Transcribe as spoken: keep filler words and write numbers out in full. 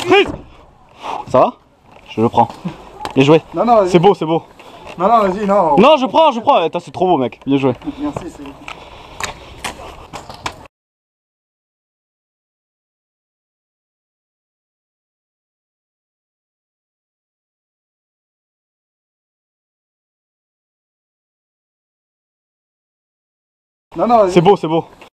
Freeze. Ça va? Je le prends. Bien joué. Non, non, vas-y. C'est beau, c'est beau. Non, non, vas-y, non. Non, je prends, je prends. Attends, c'est trop beau, mec. Bien joué. Merci, c'est... Non, non, vas-y. C'est beau, c'est beau.